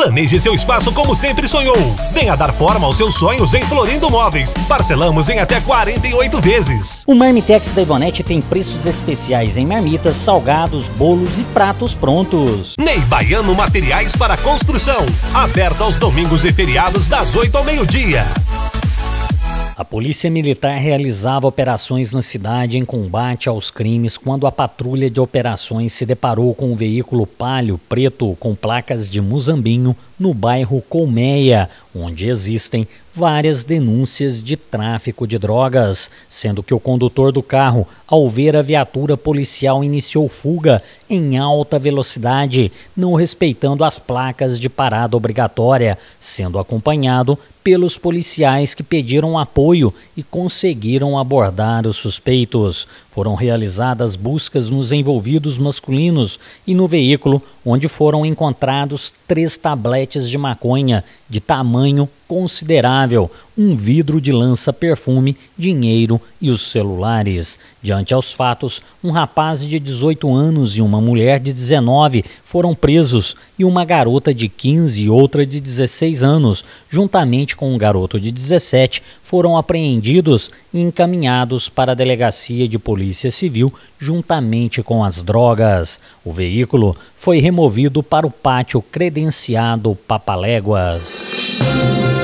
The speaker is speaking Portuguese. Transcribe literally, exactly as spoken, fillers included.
Planeje seu espaço como sempre sonhou. Venha dar forma aos seus sonhos em Florindo Móveis. Parcelamos em até quarenta e oito vezes. O Marmitex da Ivonete tem preços especiais em marmitas, salgados, bolos e pratos prontos. Ney Baiano Materiais para Construção. Aberto aos domingos e feriados das oito ao meio-dia. A Polícia Militar realizava operações na cidade em combate aos crimes quando a patrulha de operações se deparou com um veículo Palio preto com placas de Muzambinho no bairro Colmeia, onde existem várias denúncias de tráfico de drogas, sendo que o condutor do carro, ao ver a viatura policial, iniciou fuga em alta velocidade, não respeitando as placas de parada obrigatória, sendo acompanhado pelos policiais que pediram apoio e conseguiram abordar os suspeitos. Foram realizadas buscas nos envolvidos masculinos e no veículo, onde foram encontrados três tabletes de maconha de tamanho considerável, um vidro de lança-perfume, dinheiro e os celulares. Diante aos fatos, um rapaz de dezoito anos e uma mulher de dezenove foram presos e uma garota de quinze e outra de dezesseis anos, juntamente com um garoto de dezessete, foram apreendidos e encaminhados para a Delegacia de Polícia Civil juntamente com as drogas. O veículo foi removido para o pátio credenciado Papaléguas.